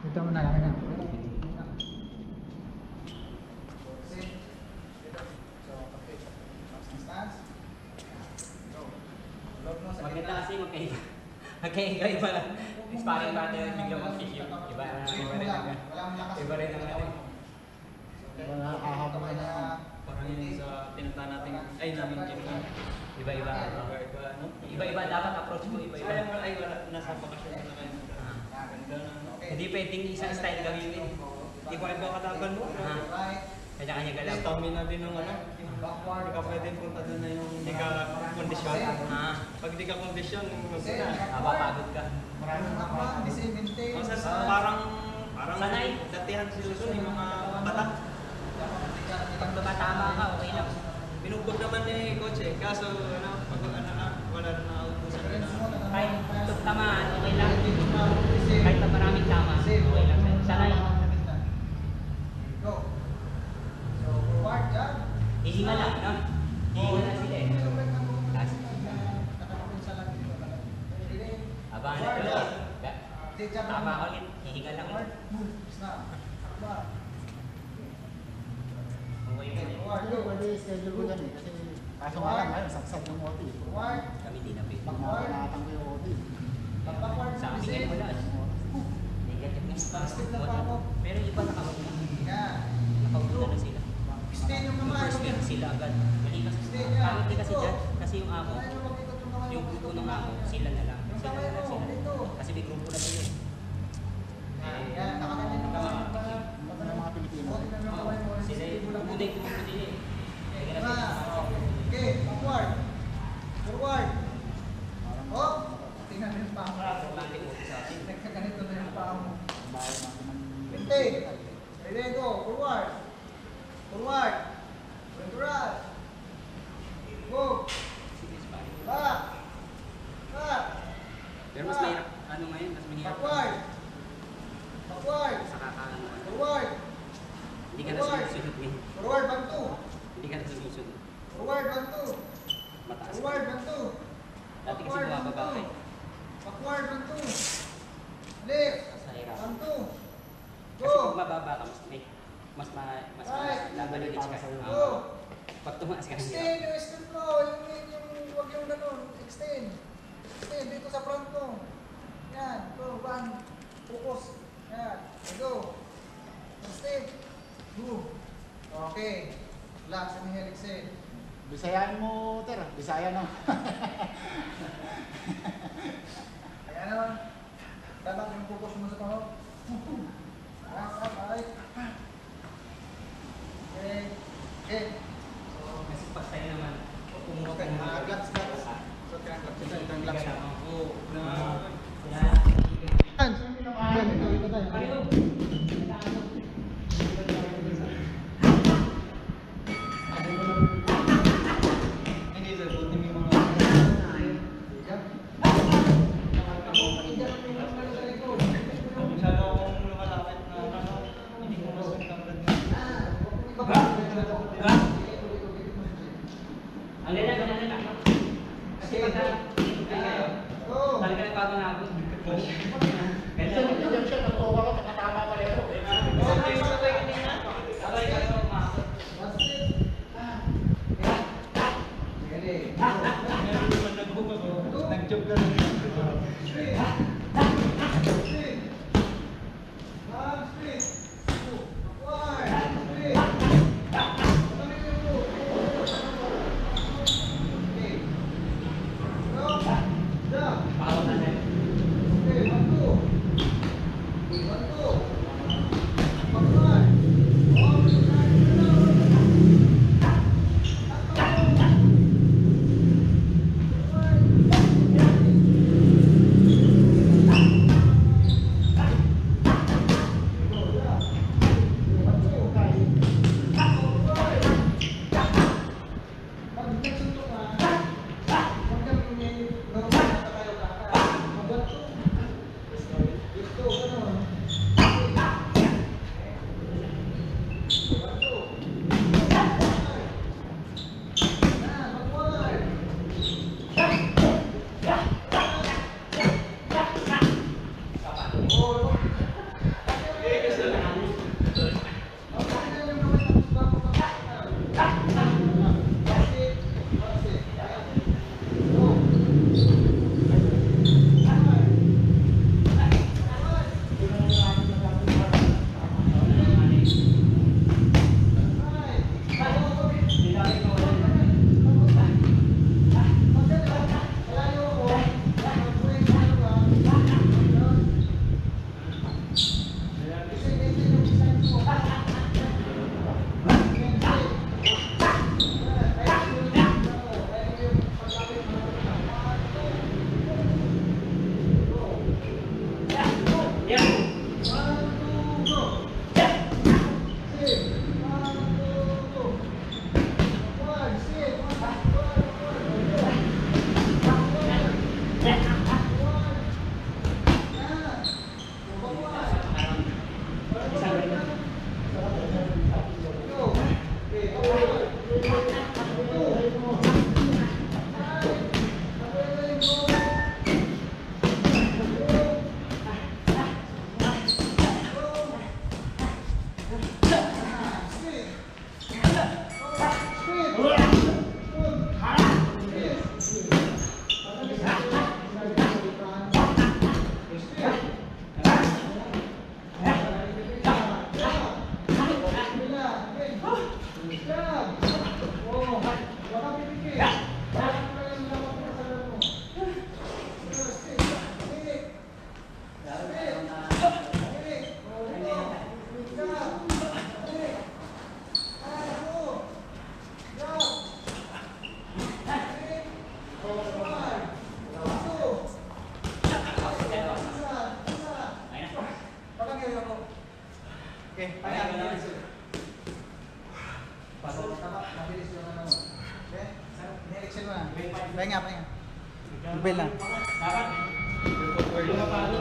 Ito mo na lang na. Maganda kasi magkahiga. Magkahiga iba lang. Sparring partner biglang mag-kick yun. Iba rin ang ano. Nakakahabang na. Parang yun sa pinunta natin, ay namin gym. Iba-iba. Iba-iba dapat approach mo. Iba-iba. Ay wala, nasa bakasyon na kayo. Hindi pwedeng isang style gawin. Iba-iba kalaban mo. Kanya-kanya galaw. Stamina din ng ano. Hindi ka pwedeng punta doon na yung hindi ka kondisyon. Pag hindi ka kondisyon, Mapapagod ka. parang Sanay. datihan sila doon yung mga batak. Pag tumatama ka, okay lang. Binugbog naman ni coach eh. Kaso pag wala na nakaubusan na. Kahit tamaan, okay lang. Kahit na maraming tama, okay lang. Sanay. Hihinga lang, no? Hihinga lang sila eh. Abangan na ulit. Tama ka ulit. Hihinga lang ulit. Schedule ko yan eh. Kasi kaso nga lang ngayon, saksag yung OT. Kami di na pwede. Pag nakakatang ko yung OT. Sa amin ngayon wala. Negative na sila. Pero yung iba nakawag na. Nakawag na sila. First week sila agad. Malikas. Tawag din kasi dyan. Kasi yung amo, yung grupo ng amo, sila na lang. Sila na lang sila. Kasi may grupo na sila. Ng mga Pilipino. Sila yung grupo nila eh. Okay, forward. Forward. Oh, tingnan yung paa mo. Nagkaganito na yung paa mo. Bawal natin ng... Hindi. Ready, go. Forward. Forward. Forward. Move. Back. Back. Pero mas mahirap. Ano ngayon? Mas mahirap. Backward. Backward. Sa kakaano. Forward. Hindi ka na sumusunod ngayon. Forward, bantu. Hindi ka na sumusunod. Forward, bantu. Mataas. Forward, bantu. Dati kasi bumababa ka eh. Backward, bantu. Left. Sa hirap. Bantu. Kasi Go. kung mababa ka, mas laban ka. Go. Pag tumaas ka Extend yung extend mo. Huwag yung ganun. Extend. Extend dito sa front mo. Yan. Go. One. Focus. Yan. Go. Extend. Go. Okay. Relax. Inhale. Exhale. Bisayaan mo, Ter. Bisaya na. Ayan naman. Dapat yung focus mo sa pangok. Right. Okay. Okay. Kasi pag tayo naman, pumunta Okay. Glass. So, kailangan glass. Oo. Hands. Ito tayo. Hindi sir, buti may mga masyado Okay, Pahinga. Mabilis yung ano mo. Okay? Nirection mo na. Pahinga. Mobile lang. footwork.